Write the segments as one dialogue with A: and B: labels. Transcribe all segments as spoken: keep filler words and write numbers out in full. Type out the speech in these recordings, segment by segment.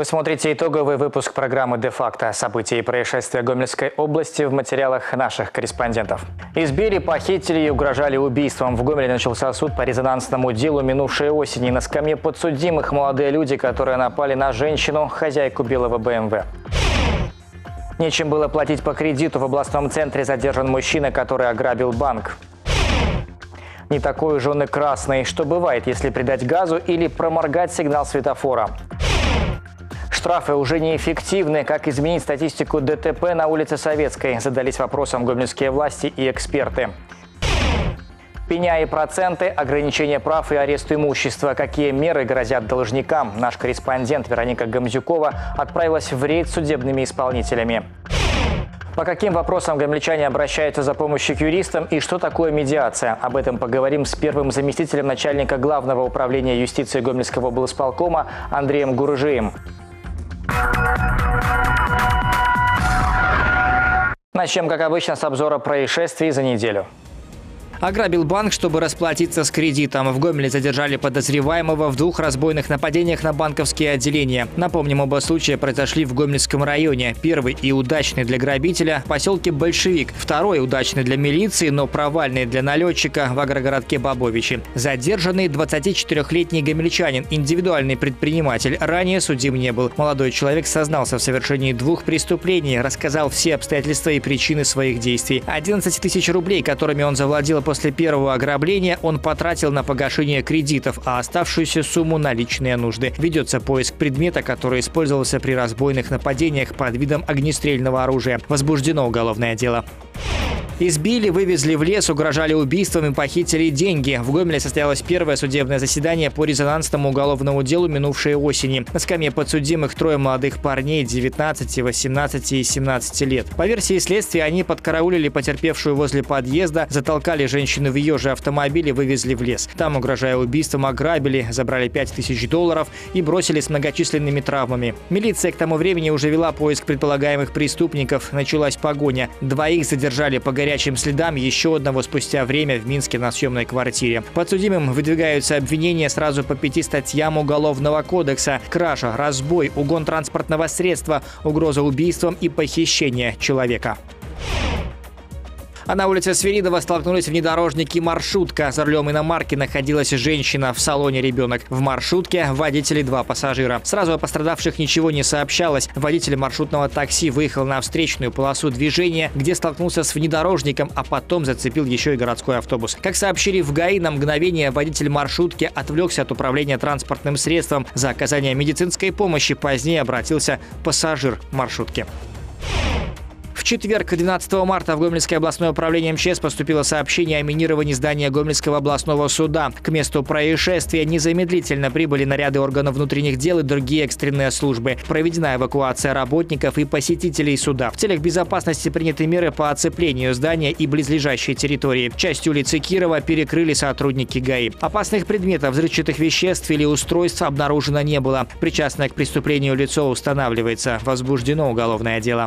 A: Вы смотрите итоговый выпуск программы «Де-факто». События и происшествия Гомельской области в материалах наших корреспондентов. Избили, похитили и угрожали убийством. В Гомеле начался суд по резонансному делу минувшей осени. На скамье подсудимых молодые люди, которые напали на женщину, хозяйку белого бэ эм вэ. Нечем было платить по кредиту. В областном центре задержан мужчина, который ограбил банк. Не такой уж он и красный. Что бывает, если придать газу или проморгать сигнал светофора? Штрафы уже неэффективны. Как изменить статистику дэ тэ пэ на улице Советской? Задались вопросом гомельские власти и эксперты. Пеня и проценты, ограничение прав и арест имущества. Какие меры грозят должникам? Наш корреспондент Вероника Гамзюкова отправилась в рейд с судебными исполнителями. По каким вопросам гомельчане обращаются за помощью к юристам и что такое медиация? Об этом поговорим с первым заместителем начальника Главного управления юстиции Гомельского облсполкома Андреем Гуржием. Начнем, как обычно, с обзора происшествий за неделю.
B: Ограбил банк, чтобы расплатиться с кредитом. В Гомеле задержали подозреваемого в двух разбойных нападениях на банковские отделения. Напомним, оба случая произошли в Гомельском районе. Первый и удачный для грабителя в поселке Большевик. Второй удачный для милиции, но провальный для налетчика в агрогородке Бобовичи. Задержанный двадцатичетырёхлетний гомельчанин, индивидуальный предприниматель, ранее судим не был. Молодой человек сознался в совершении двух преступлений, рассказал все обстоятельства и причины своих действий. одиннадцать тысяч рублей, которыми он завладел после первого ограбления, он потратил на погашение кредитов, а оставшуюся сумму на личные нужды. Ведется поиск предмета, который использовался при разбойных нападениях под видом огнестрельного оружия. Возбуждено уголовное дело. Избили, вывезли в лес, угрожали убийством и похитили деньги. В Гомеле состоялось первое судебное заседание по резонансному уголовному делу минувшей осени. На скамье подсудимых трое молодых парней девятнадцати, восемнадцати и семнадцати лет. По версии следствия, они подкараулили потерпевшую возле подъезда, затолкали женщину в ее же автомобиль и вывезли в лес. Там, угрожая убийством, ограбили, забрали пять тысяч долларов и бросили с многочисленными травмами. Милиция к тому времени уже вела поиск предполагаемых преступников. Началась погоня. Двоих задержали по горячим следам, еще одного спустя время в Минске на съемной квартире. Подсудимым выдвигаются обвинения сразу по пяти статьям Уголовного кодекса: кража, разбой, угон транспортного средства, угроза убийством и похищение человека. А на улице Свиридова столкнулись внедорожник и маршрутка. За рулем иномарки находилась женщина, в салоне ребенок. В маршрутке водители два пассажира. Сразу о пострадавших ничего не сообщалось. Водитель маршрутного такси выехал на встречную полосу движения, где столкнулся с внедорожником, а потом зацепил еще и городской автобус. Как сообщили в ГАИ, на мгновение водитель маршрутки отвлекся от управления транспортным средством. За оказание медицинской помощи позднее обратился пассажир маршрутки. В четверг, двенадцатого марта, в Гомельское областное управление эм че эс поступило сообщение о минировании здания Гомельского областного суда. К месту происшествия незамедлительно прибыли наряды органов внутренних дел и другие экстренные службы. Проведена эвакуация работников и посетителей суда. В целях безопасности приняты меры по оцеплению здания и близлежащей территории. Часть улицы Кирова перекрыли сотрудники ГАИ. Опасных предметов, взрывчатых веществ или устройств обнаружено не было. Причастное к преступлению лицо устанавливается. Возбуждено уголовное дело.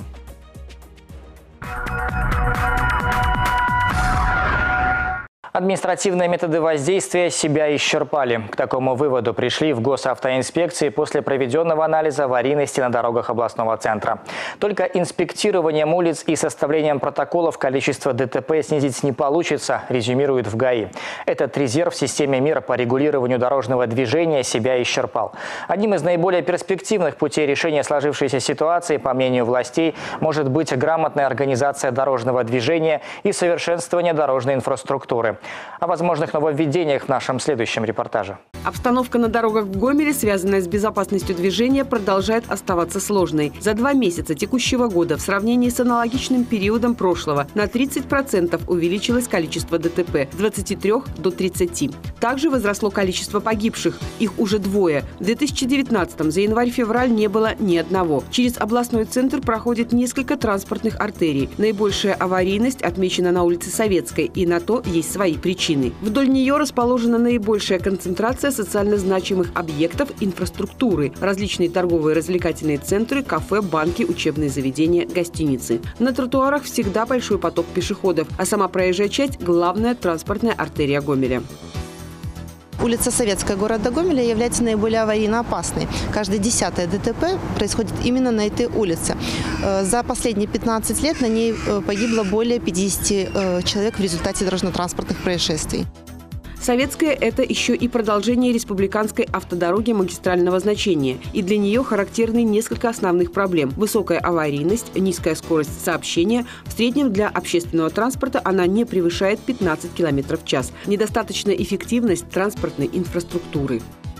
A: Административные методы воздействия себя исчерпали. К такому выводу пришли в госавтоинспекции после проведенного анализа аварийности на дорогах областного центра. Только инспектированием улиц и составлением протоколов количество дэ тэ пэ снизить не получится, резюмирует в ГАИ. Этот резерв в системе мер по регулированию дорожного движения себя исчерпал. Одним из наиболее перспективных путей решения сложившейся ситуации, по мнению властей, может быть грамотная организация дорожного движения и совершенствование дорожной инфраструктуры. О возможных нововведениях в нашем следующем репортаже.
C: Обстановка на дорогах в Гомеле, связанная с безопасностью движения, продолжает оставаться сложной. За два месяца текущего года в сравнении с аналогичным периодом прошлого на тридцать процентов увеличилось количество дэ тэ пэ – с двадцати трёх до тридцати. Также возросло количество погибших. Их уже двое. В две тысячи девятнадцатом за январь-февраль не было ни одного. Через областной центр проходит несколько транспортных артерий. Наибольшая аварийность отмечена на улице Советской, и на то есть свои причины. Вдоль нее расположена наибольшая концентрация социально значимых объектов инфраструктуры, различные торговые и развлекательные центры, кафе, банки, учебные заведения, гостиницы. На тротуарах всегда большой поток пешеходов, а сама проезжая часть – главная транспортная артерия Гомеля.
D: Улица Советская города Гомеля является наиболее аварийно опасной. Каждое десятое ДТП происходит именно на этой улице. За последние пятнадцать лет на ней погибло более пятидесяти человек в результате дорожно-транспортных происшествий.
C: Советская – это еще и продолжение республиканской автодороги магистрального значения. И для нее характерны несколько основных проблем. Высокая аварийность, низкая скорость сообщения. В среднем для общественного транспорта она не превышает пятнадцать километров в час. Недостаточная эффективность транспортной инфраструктуры.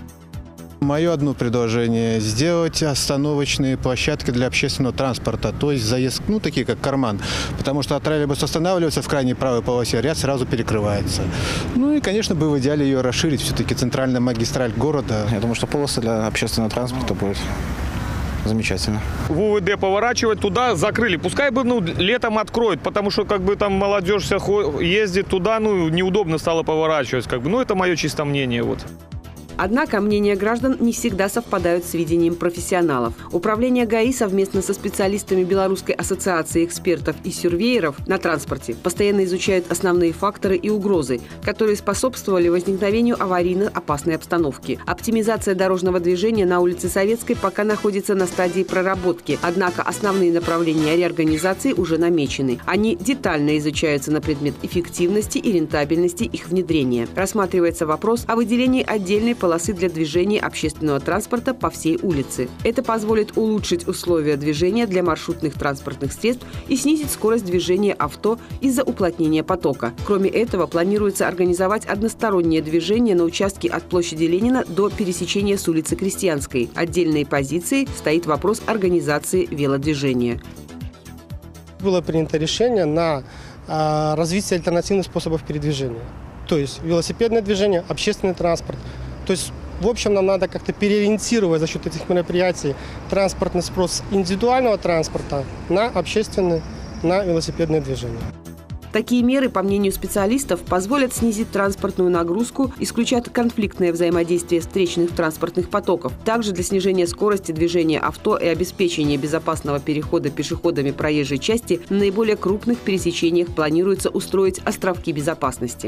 E: Мое одно предложение – сделать остановочные площадки для общественного транспорта, то есть заезд, ну, такие как карман, потому что троллейбус останавливается в крайней правой полосе, ряд сразу перекрывается. Ну и, конечно, бы в идеале ее расширить, все-таки центральная магистраль города.
F: Я думаю, что полоса для общественного транспорта будет замечательно.
G: В УВД поворачивать туда закрыли. Пускай бы ну, летом откроют, потому что как бы там молодежь вся ездит туда, ну неудобно стало поворачивать. Как бы. Ну это мое чисто мнение. Вот.
C: Однако мнения граждан не всегда совпадают с видением профессионалов. Управление ГАИ совместно со специалистами Белорусской ассоциации экспертов и сюрвееров на транспорте постоянно изучают основные факторы и угрозы, которые способствовали возникновению аварийно опасной обстановки. Оптимизация дорожного движения на улице Советской пока находится на стадии проработки, однако основные направления реорганизации уже намечены. Они детально изучаются на предмет эффективности и рентабельности их внедрения. Рассматривается вопрос о выделении отдельной полосы для движения общественного транспорта по всей улице. Это позволит улучшить условия движения для маршрутных транспортных средств и снизить скорость движения авто из-за уплотнения потока. Кроме этого, планируется организовать одностороннее движение на участке от площади Ленина до пересечения с улицы Крестьянской. Отдельной позицией стоит вопрос организации велодвижения.
H: Было принято решение на а, развитие альтернативных способов передвижения. То есть велосипедное движение, общественный транспорт. То есть, в общем, нам надо как-то переориентировать за счет этих мероприятий транспортный спрос индивидуального транспорта на общественный, на велосипедное движение.
C: Такие меры, по мнению специалистов, позволят снизить транспортную нагрузку, исключат конфликтное взаимодействие встречных транспортных потоков. Также для снижения скорости движения авто и обеспечения безопасного перехода пешеходами проезжей части на наиболее крупных пересечениях планируется устроить островки безопасности.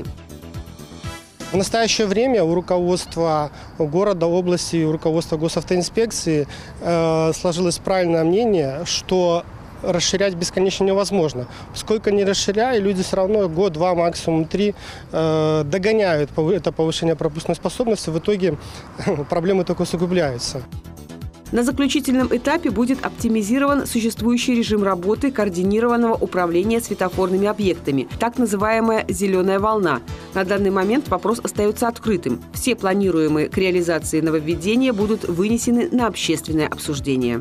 H: В настоящее время у руководства города, области и у руководства госавтоинспекции э, сложилось правильное мнение, что расширять бесконечно невозможно. Сколько ни расширяя, люди все равно год, два, максимум три э, догоняют это повышение пропускной способности. В итоге проблемы только усугубляются.
C: На заключительном этапе будет оптимизирован существующий режим работы координированного управления светофорными объектами, так называемая «зеленая волна». На данный момент вопрос остается открытым. Все планируемые к реализации нововведения будут вынесены на общественное обсуждение.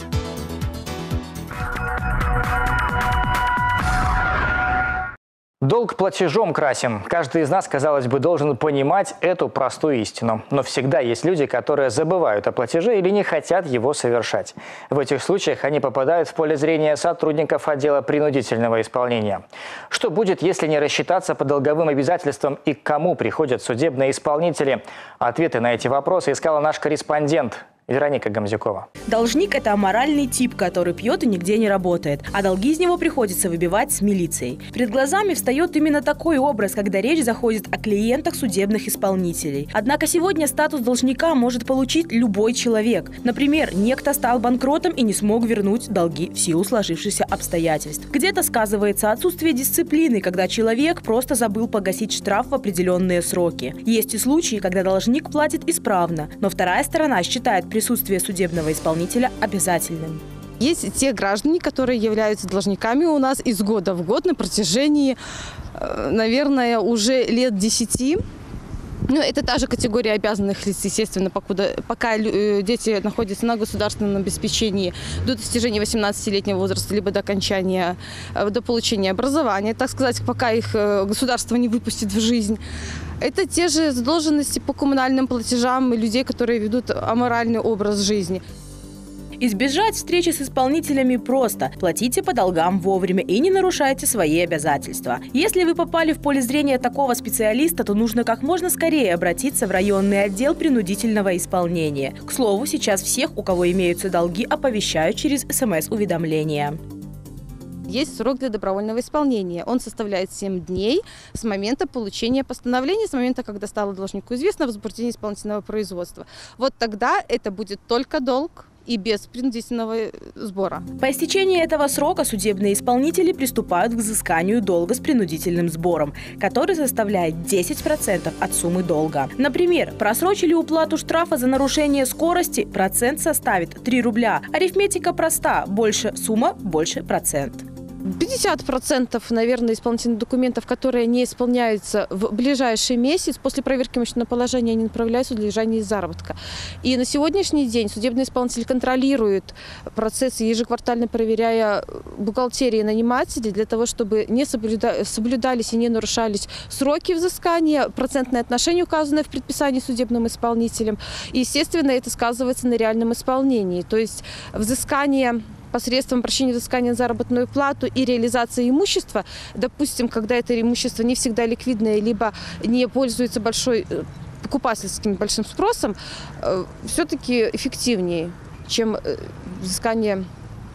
A: Долг платежом красен. Каждый из нас, казалось бы, должен понимать эту простую истину. Но всегда есть люди, которые забывают о платеже или не хотят его совершать. В этих случаях они попадают в поле зрения сотрудников отдела принудительного исполнения. Что будет, если не рассчитаться по долговым обязательствам и к кому приходят судебные исполнители? Ответы на эти вопросы искала наш корреспондент Вероника Гамзюкова.
I: Должник – это аморальный тип, который пьет и нигде не работает, а долги из него приходится выбивать с милицией. Перед глазами встает именно такой образ, когда речь заходит о клиентах судебных исполнителей. Однако сегодня статус должника может получить любой человек. Например, некто стал банкротом и не смог вернуть долги в силу сложившихся обстоятельств. Где-то сказывается отсутствие дисциплины, когда человек просто забыл погасить штраф в определенные сроки. Есть и случаи, когда должник платит исправно, но вторая сторона считает присутствие судебного исполнителя обязательным.
D: Есть те граждане, которые являются должниками у нас из года в год на протяжении, наверное, уже лет десяти. Ну, это та же категория обязанных лиц, естественно, покуда, пока дети находятся на государственном обеспечении до достижения восемнадцатилетнего возраста, либо до окончания, до получения образования, так сказать, пока их государство не выпустит в жизнь. Это те же задолженности по коммунальным платежам людей, которые ведут аморальный образ жизни.
I: Избежать встречи с исполнителями просто. Платите по долгам вовремя и не нарушайте свои обязательства. Если вы попали в поле зрения такого специалиста, то нужно как можно скорее обратиться в районный отдел принудительного исполнения. К слову, сейчас всех, у кого имеются долги, оповещают через смс-уведомления.
D: есть срок для добровольного исполнения. Он составляет семь дней с момента получения постановления, с момента, когда стало должнику известно о возбуждении исполнительного производства. Вот тогда это будет только долг и без принудительного сбора.
I: По истечении этого срока судебные исполнители приступают к взысканию долга с принудительным сбором, который составляет десять процентов от суммы долга. Например, просрочили уплату штрафа за нарушение скорости, процент составит три рубля. Арифметика проста: больше сумма, больше процент.
D: пятьдесят процентов, наверное, исполнительных документов, которые не исполняются в ближайший месяц, после проверки имущественного положения они направляются в удержание заработка. И на сегодняшний день судебный исполнитель контролирует процессы, ежеквартально проверяя бухгалтерии нанимателей для того, чтобы не соблюда... соблюдались и не нарушались сроки взыскания, процентное отношение, указанное в предписании судебным исполнителем. И, естественно, это сказывается на реальном исполнении. То есть взыскание посредством прощения взыскания на заработную плату и реализации имущества, допустим, когда это имущество не всегда ликвидное, либо не пользуется большой покупательским большим спросом, все-таки эффективнее, чем взыскание,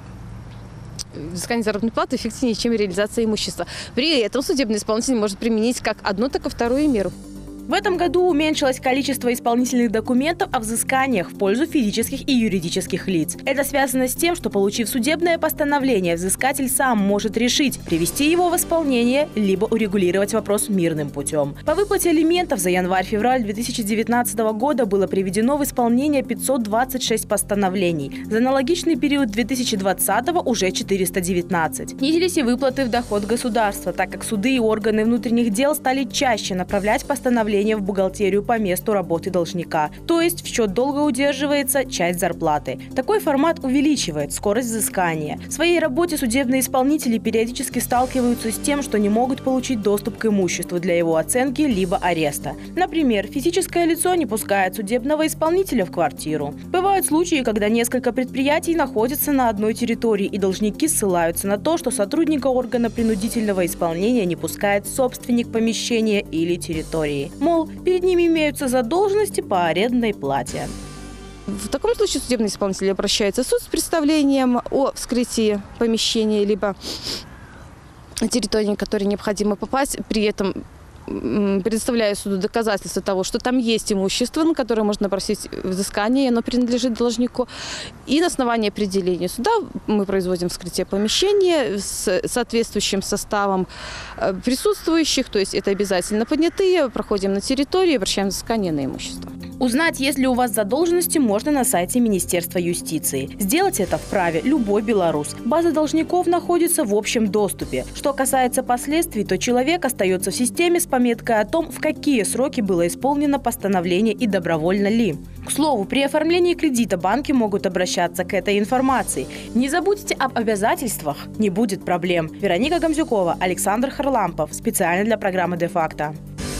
D: взыскание заработной платы, эффективнее, чем реализация имущества. При этом судебный исполнитель может применить как одну, так и вторую меру.
I: В этом году уменьшилось количество исполнительных документов о взысканиях в пользу физических и юридических лиц. Это связано с тем, что, получив судебное постановление, взыскатель сам может решить, привести его в исполнение, либо урегулировать вопрос мирным путем. По выплате алиментов за январь-февраль две тысячи девятнадцатого года было приведено в исполнение пятьсот двадцать шесть постановлений. За аналогичный период две тысячи двадцатого уже четыреста девятнадцать. Снизились и выплаты в доход государства, так как суды и органы внутренних дел стали чаще направлять постановления в бухгалтерию по месту работы должника, то есть в счет долга удерживается часть зарплаты. Такой формат увеличивает скорость взыскания. В своей работе судебные исполнители периодически сталкиваются с тем, что не могут получить доступ к имуществу для его оценки либо ареста. Например, физическое лицо не пускает судебного исполнителя в квартиру. Бывают случаи, когда несколько предприятий находятся на одной территории, и должники ссылаются на то, что сотрудника органа принудительного исполнения не пускает собственник помещения или территории. Мол, перед ними имеются задолженности по арендной плате.
D: В таком случае судебный исполнитель обращается в суд с представлением о вскрытии помещения либо территории, на которую необходимо попасть, при этом предоставляя суду доказательства того, что там есть имущество, на которое можно просить взыскание, и оно принадлежит должнику. И на основании определения суда мы производим вскрытие помещения с соответствующим составом присутствующих, то есть это обязательно понятые, проходим на территорию и обращаем взыскание на имущество.
I: Узнать, есть ли у вас задолженности, можно на сайте Министерства юстиции. Сделать это вправе любой белорус. База должников находится в общем доступе. Что касается последствий, то человек остается в системе с пометкой о том, в какие сроки было исполнено постановление и добровольно ли. К слову, при оформлении кредита банки могут обращаться к этой информации. Не забудьте об обязательствах, не будет проблем. Вероника Гамзюкова, Александр Харлампов. Специально для программы «Де-факто».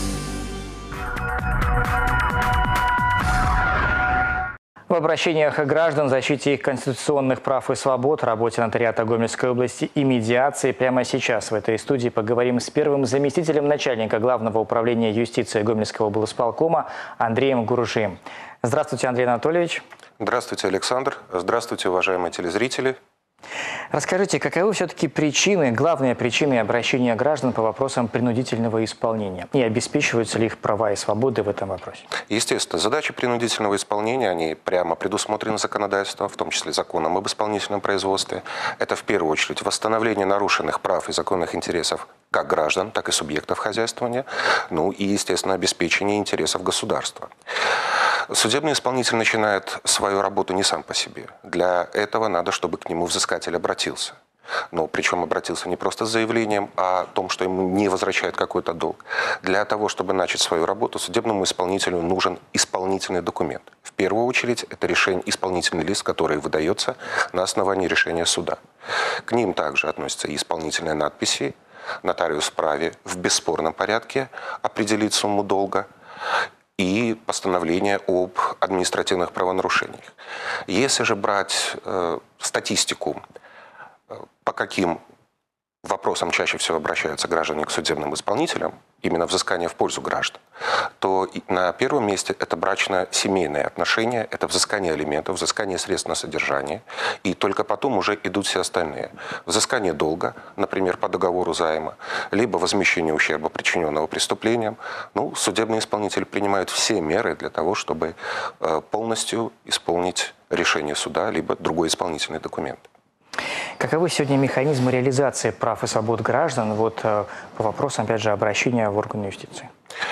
A: В обращениях граждан, защите их конституционных прав и свобод, работе нотариата Гомельской области и медиации прямо сейчас в этой студии поговорим с первым заместителем начальника Главного управления юстиции Гомельского облсполкома Андреем Гуржием. Здравствуйте, Андрей Анатольевич.
J: Здравствуйте, Александр. Здравствуйте, уважаемые телезрители.
A: Расскажите, каковы все-таки причины, главные причины обращения граждан по вопросам принудительного исполнения? И обеспечиваются ли их права и свободы в этом вопросе?
J: Естественно, задачи принудительного исполнения, они прямо предусмотрены законодательством, в том числе законом об исполнительном производстве. Это в первую очередь восстановление нарушенных прав и законных интересов как граждан, так и субъектов хозяйствования, ну и, естественно, обеспечение интересов государства. Судебный исполнитель начинает свою работу не сам по себе. Для этого надо, чтобы к нему взыскатель обратился. Но причем обратился не просто с заявлением о том, что ему не возвращают какой-то долг. Для того, чтобы начать свою работу, судебному исполнителю нужен исполнительный документ. В первую очередь, это решение, исполнительный лист, который выдается на основании решения суда. К ним также относятся и исполнительные надписи. Нотариус вправе в бесспорном порядке определить сумму долга и постановление об административных правонарушениях. Если же брать э, статистику, э, по каким вопросам вопросом чаще всего обращаются граждане к судебным исполнителям, именно взыскание в пользу граждан, то на первом месте это брачно-семейные отношения, это взыскание алиментов, взыскание средств на содержание, и только потом уже идут все остальные. Взыскание долга, например, по договору займа, либо возмещение ущерба, причиненного преступлением. Ну, судебный исполнитель принимает все меры для того, чтобы полностью исполнить решение суда, либо другой исполнительный документ.
A: Каковы сегодня механизмы реализации прав и свобод граждан вот, э, по вопросам, опять же, обращения в органы юстиции?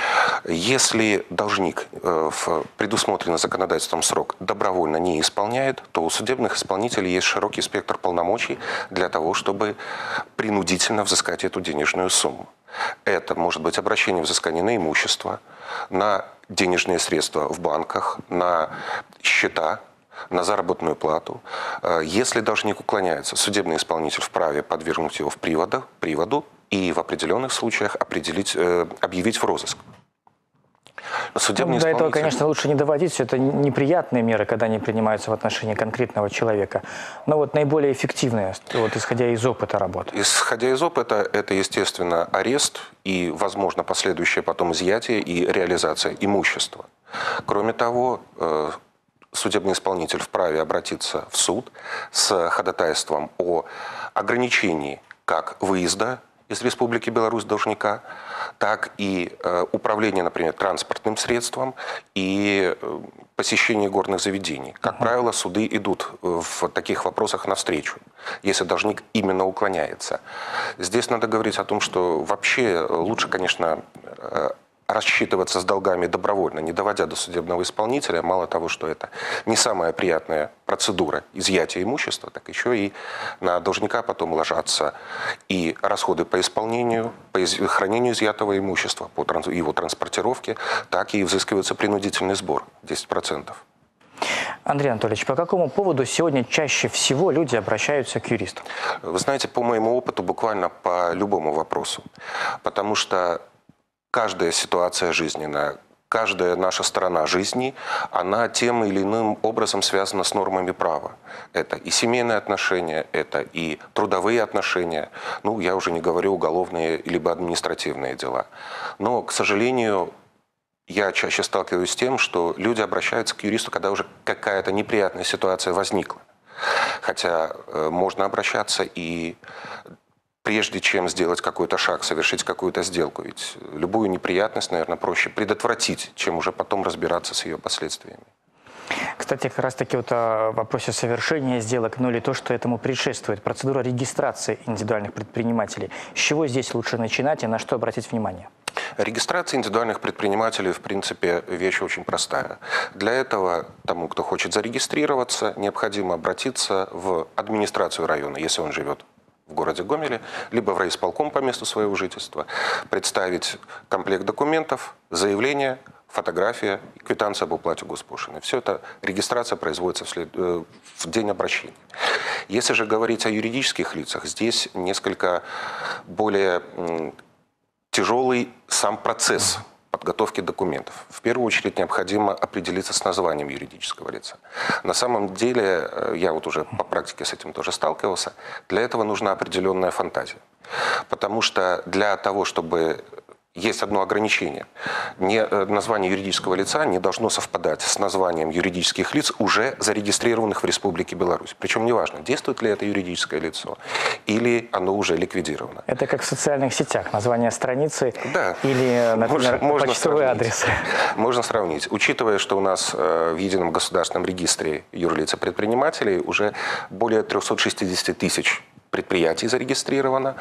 J: Если должник э, в предусмотренный законодательством срок добровольно не исполняет, то у судебных исполнителей есть широкий спектр полномочий для того, чтобы принудительно взыскать эту денежную сумму. Это может быть обращение взыскания на имущество, на денежные средства в банках, на счета, на заработную плату. Если должник уклоняется, судебный исполнитель вправе подвергнуть его в приводу, приводу и в определенных случаях определить, объявить в розыск. Судебный
A: ну, до этого,
J: исполнитель...
A: конечно, лучше не доводить. Все это неприятные меры, когда они принимаются в отношении конкретного человека. Но вот наиболее эффективные, вот, исходя из опыта работы.
J: Исходя из опыта, это, естественно, арест и, возможно, последующее потом изъятие и реализация имущества. Кроме того, судебный исполнитель вправе обратиться в суд с ходатайством о ограничении как выезда из Республики Беларусь должника, так и э, управления, например, транспортным средством и э, посещение горных заведений. Как uh-huh. правило, суды идут в таких вопросах навстречу, если должник именно уклоняется. Здесь надо говорить о том, что вообще лучше, конечно, э, рассчитываться с долгами добровольно, не доводя до судебного исполнителя. Мало того, что это не самая приятная процедура изъятия имущества, так еще и на должника потом ложатся и расходы по исполнению, по хранению изъятого имущества, по его транспортировке, так и взыскивается принудительный сбор десять процентов.
A: Андрей Анатольевич, по какому поводу сегодня чаще всего люди обращаются к юристу?
J: Вы знаете, по моему опыту, буквально по любому вопросу. Потому что каждая ситуация жизненная, каждая наша сторона жизни, она тем или иным образом связана с нормами права. Это и семейные отношения, это и трудовые отношения, ну, я уже не говорю уголовные либо административные дела. Но, к сожалению, я чаще сталкиваюсь с тем, что люди обращаются к юристу, когда уже какая-то неприятная ситуация возникла. Хотя э, можно обращаться и прежде чем сделать какой-то шаг, совершить какую-то сделку. Ведь любую неприятность, наверное, проще предотвратить, чем уже потом разбираться с ее последствиями.
A: Кстати, как раз таки вот о вопросе совершения сделок, ну или то, что этому предшествует, процедура регистрации индивидуальных предпринимателей. С чего здесь лучше начинать и на что обратить внимание?
J: Регистрация индивидуальных предпринимателей, в принципе, вещь очень простая. Для этого тому, кто хочет зарегистрироваться, необходимо обратиться в администрацию района, если он живет в городе Гомеле, либо в райисполком по месту своего жительства, представить комплект документов, заявление, фотография, квитанция об уплате госпошлины. Все это, регистрация производится вслед, э, в день обращения. Если же говорить о юридических лицах, здесь несколько более э, тяжелый сам процесс подготовки документов. В первую очередь необходимо определиться с названием юридического лица. На самом деле, я вот уже по практике с этим тоже сталкивался, для этого нужна определенная фантазия. Потому что для того, чтобы... Есть одно ограничение. Не, название юридического лица не должно совпадать с названием юридических лиц, уже зарегистрированных в Республике Беларусь. Причем неважно, действует ли это юридическое лицо или оно уже ликвидировано.
A: Это как в социальных сетях. Название страницы да. или, например,
J: можно,
A: почтовый
J: можно
A: адрес.
J: Можно сравнить. Учитывая, что у нас в Едином государственном регистре юрлиц и предпринимателей уже более трёхсот шестидесяти тысяч предприятий зарегистрировано,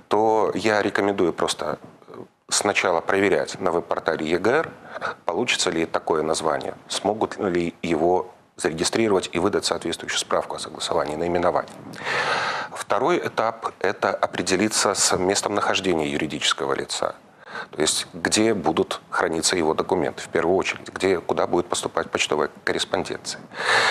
J: то я рекомендую просто сначала проверять на веб-портале ЕГР, получится ли такое название, смогут ли его зарегистрировать и выдать соответствующую справку о согласовании наименования. Второй этап – это определиться с местом нахождения юридического лица. То есть, где будут храниться его документы, в первую очередь, где, куда будет поступать почтовая корреспонденция.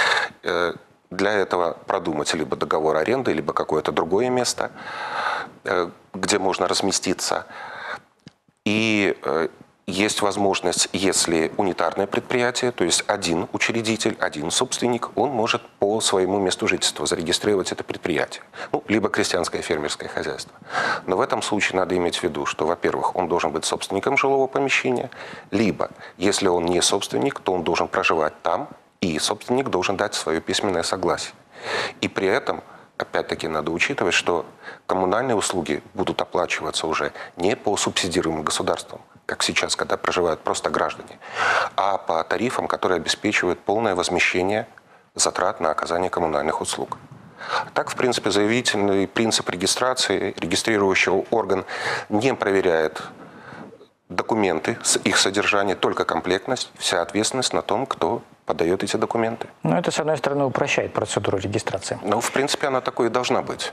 J: Для этого продумать либо договор аренды, либо какое-то другое место, где можно разместиться. И Есть возможность, если унитарное предприятие, то есть один учредитель, один собственник, он может по своему месту жительства зарегистрировать это предприятие. Ну, либо крестьянское фермерское хозяйство. Но в этом случае надо иметь в виду, что, во-первых, он должен быть собственником жилого помещения, либо, если он не собственник, то он должен проживать там, и собственник должен дать свое письменное согласие. И при этом, опять-таки, надо учитывать, что коммунальные услуги будут оплачиваться уже не по субсидируемым государством, как сейчас, когда проживают просто граждане, а по тарифам, которые обеспечивают полное возмещение затрат на оказание коммунальных услуг. Так, в принципе, заявительный принцип регистрации, регистрирующий орган не проверяет документы, их содержание, только комплектность, вся ответственность на том, кто подает эти документы.
A: Но это, с одной стороны, упрощает процедуру регистрации.
J: Ну, в принципе, она такой и должна быть.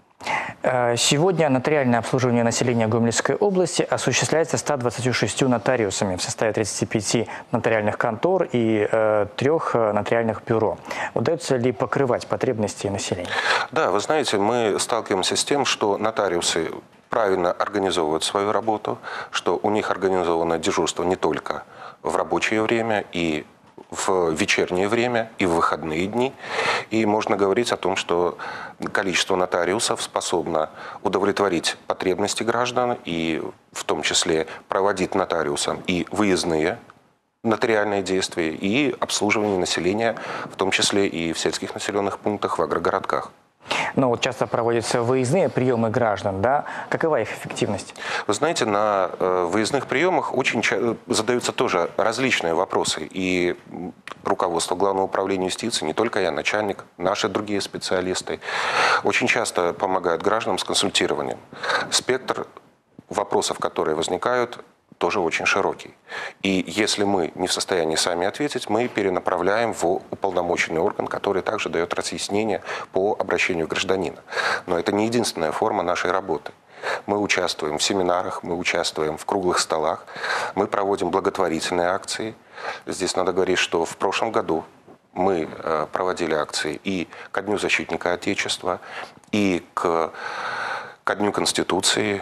A: Сегодня нотариальное обслуживание населения Гомельской области осуществляется ста двадцатью шестью нотариусами в составе тридцати пяти нотариальных контор и э, трех нотариальных бюро. Удается ли покрывать потребности населения?
J: Да, вы знаете, мы сталкиваемся с тем, что нотариусы правильно организовывают свою работу, что у них организовано дежурство не только в рабочее время и в вечернее время и в выходные дни. И можно говорить о том, что количество нотариусов способно удовлетворить потребности граждан и в том числе проводить нотариусам и выездные нотариальные действия, и обслуживание населения, в том числе и в сельских населенных пунктах, в агрогородках.
A: Но вот часто проводятся выездные приемы граждан, да? Какова их эффективность?
J: Вы знаете, на э, выездных приемах очень задаются тоже различные вопросы. И руководство Главного управления юстиции, не только я, начальник, наши другие специалисты, очень часто помогают гражданам с консультированием. Спектр вопросов, которые возникают, тоже очень широкий. И если мы не в состоянии сами ответить, мы перенаправляем в уполномоченный орган, который также дает разъяснение по обращению гражданина. Но это не единственная форма нашей работы. Мы участвуем в семинарах, мы участвуем в круглых столах, мы проводим благотворительные акции. Здесь надо говорить, что в прошлом году мы проводили акции и ко Дню защитника Отечества, и к, ко Дню Конституции.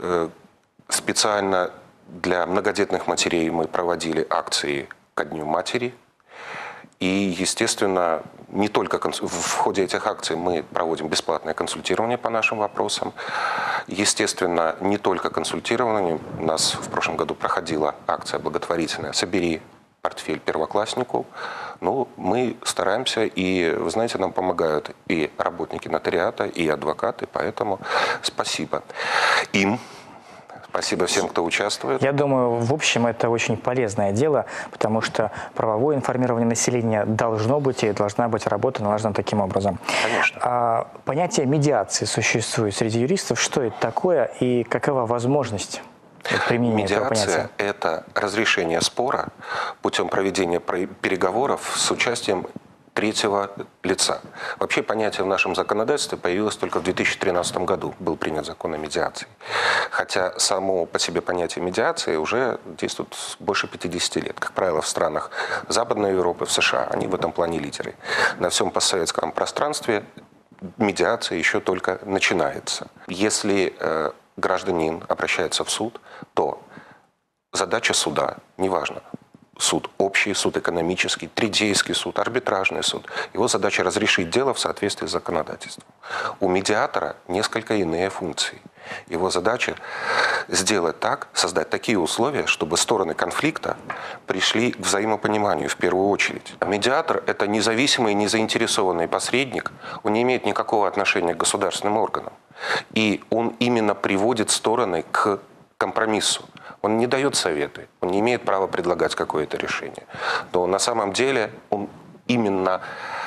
J: Специально для многодетных матерей мы проводили акции ко Дню матери. И, естественно, не только в ходе этих акций мы проводим бесплатное консультирование по нашим вопросам. Естественно, не только консультирование. У нас в прошлом году проходила акция благотворительная «Собери портфель первокласснику». Ну, мы стараемся, и, вы знаете, нам помогают и работники нотариата, и адвокаты, поэтому спасибо им. Спасибо всем, кто участвует.
A: Я думаю, в общем, это очень полезное дело, потому что правовое информирование населения должно быть, и должна быть работа налажена таким образом.
J: Конечно.
A: А, понятие медиации существует среди юристов. Что это такое и какова возможность применения этого понятия?
J: Медиация – это разрешение спора путем проведения переговоров с участием третьего лица. Вообще понятие в нашем законодательстве появилось только в две тысячи тринадцатом году. Был принят закон о медиации. Хотя само по себе понятие медиации уже действует больше пятидесяти лет. Как правило, в странах Западной Европы, в США. Они в этом плане лидеры. На всем постсоветском пространстве медиация еще только начинается. Если э, гражданин обращается в суд, то задача суда, неважно, суд общий, суд экономический, тридейский суд, арбитражный суд. Его задача разрешить дело в соответствии с законодательством. У медиатора несколько иные функции. Его задача сделать так, создать такие условия, чтобы стороны конфликта пришли к взаимопониманию в первую очередь. Медиатор – это независимый, незаинтересованный посредник. Он не имеет никакого отношения к государственным органам. И он именно приводит стороны к компромиссу. Он не дает советы, он не имеет права предлагать какое-то решение. Но на самом деле он именно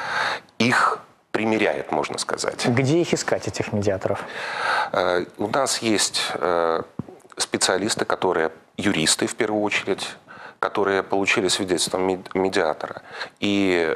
J: их примиряет, можно сказать.
A: Где их искать, этих медиаторов?
J: У нас есть специалисты, которые юристы в первую очередь, которые получили свидетельство медиатора. И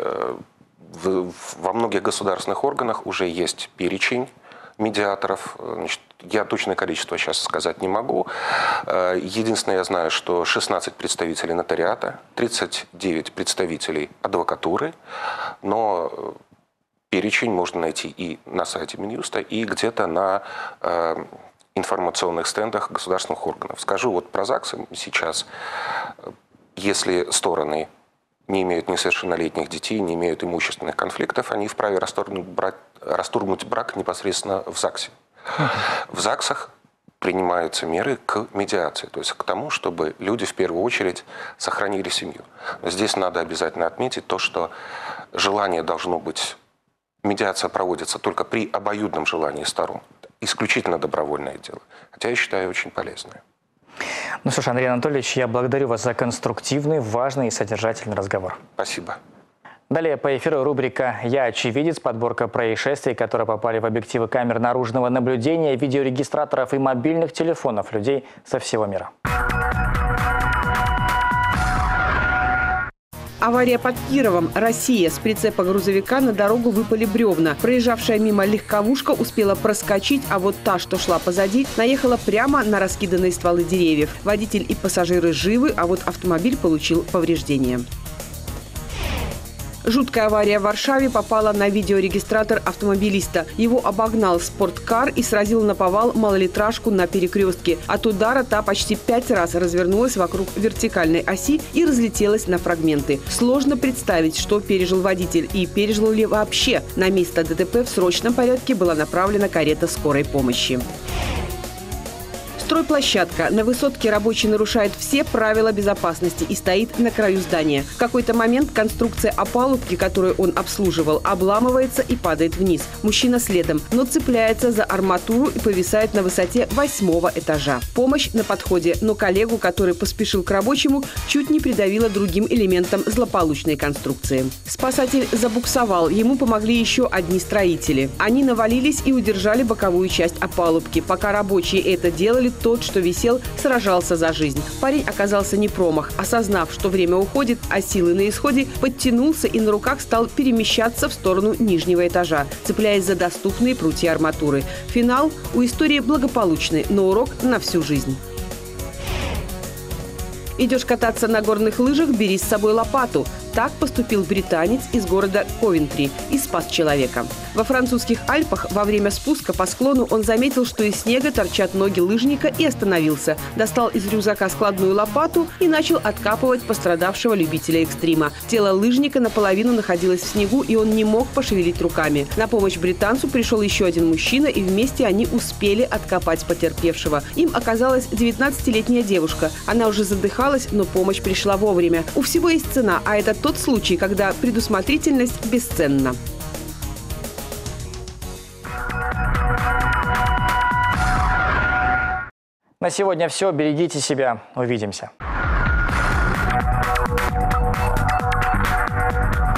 J: во многих государственных органах уже есть перечень медиаторов. Значит, я точное количество сейчас сказать не могу. Единственное, я знаю, что шестнадцать представителей нотариата, тридцать девять представителей адвокатуры, но перечень можно найти и на сайте Минюста, и где-то на э, информационном информационных стендах государственных органов. Скажу вот про ЗАГСы сейчас. Если стороны не имеют несовершеннолетних детей, не имеют имущественных конфликтов, они вправе расторгнуть брак, расторгнуть брак непосредственно в ЗАГСе. В ЗАГСах принимаются меры к медиации, то есть к тому, чтобы люди в первую очередь сохранили семью. Но здесь надо обязательно отметить то, что желание должно быть, медиация проводится только при обоюдном желании сторон. Исключительно добровольное дело. Хотя я считаю очень полезное.
A: Ну что ж, Андрей Анатольевич, я благодарю вас за конструктивный, важный и содержательный разговор.
J: Спасибо.
A: Далее по эфиру рубрика «Я очевидец», подборка происшествий, которые попали в объективы камер наружного наблюдения, видеорегистраторов и мобильных телефонов людей со всего мира.
C: Авария под Кировом. Россия. С прицепа грузовика на дорогу выпали бревна. Проезжавшая мимо легковушка успела проскочить, а вот та, что шла позади, наехала прямо на раскиданные стволы деревьев. Водитель и пассажиры живы, а вот автомобиль получил повреждения. Жуткая авария в Варшаве попала на видеорегистратор автомобилиста. Его обогнал спорткар и сразил наповал малолитражку на перекрестке. От удара та почти пять раз развернулась вокруг вертикальной оси и разлетелась на фрагменты. Сложно представить, что пережил водитель и пережил ли вообще. На место ДТП в срочном порядке была направлена карета скорой помощи. Стройплощадка. На высотке рабочий нарушает все правила безопасности и стоит на краю здания. В какой-то момент конструкция опалубки, которую он обслуживал, обламывается и падает вниз. Мужчина следом, но цепляется за арматуру и повисает на высоте восьмого этажа. Помощь на подходе, но коллегу, который поспешил к рабочему, чуть не придавило другим элементом злополучной конструкции. Спасатель забуксовал. Ему помогли еще одни строители. Они навалились и удержали боковую часть опалубки. Пока рабочие это делали, тот, что висел, сражался за жизнь. Парень оказался не промах. Осознав, что время уходит, а силы на исходе, подтянулся и на руках стал перемещаться в сторону нижнего этажа, цепляясь за доступные прутья арматуры. Финал у истории благополучный, но урок на всю жизнь. Идешь кататься на горных лыжах, бери с собой лопату. Так поступил британец из города Ковентри и спас человека. Во французских Альпах во время спуска по склону он заметил, что из снега торчат ноги лыжника, и остановился. Достал из рюкзака складную лопату и начал откапывать пострадавшего любителя экстрима. Тело лыжника наполовину находилось в снегу, и он не мог пошевелить руками. На помощь британцу пришел еще один мужчина, и вместе они успели откопать потерпевшего. Им оказалась девятнадцатилетняя девушка. Она уже задыхалась, но помощь пришла вовремя. У всего есть цена, а это тот случай, когда предусмотрительность бесценна.
A: На сегодня все. Берегите себя. Увидимся.